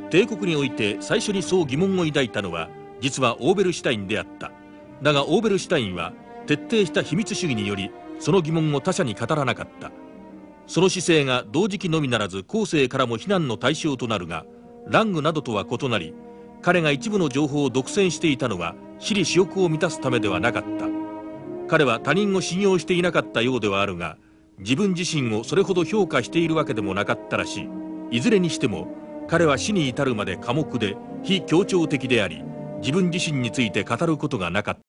帝国において最初にそう疑問を抱いたのは実はオーベルシュタインであった。だがオーベルシュタインは徹底した秘密主義によりその疑問を他者に語らなかった。その姿勢が同時期のみならず後世からも非難の対象となるが、ラングなどとは異なり、彼が一部の情報を独占していたのは私利私欲を満たすためではなかった。彼は他人を信用していなかったようではあるが、自分自身をそれほど評価しているわけでもなかったらしい。いずれにしても彼は死に至るまで寡黙で非協調的であり、自分自身について語ることがなかった。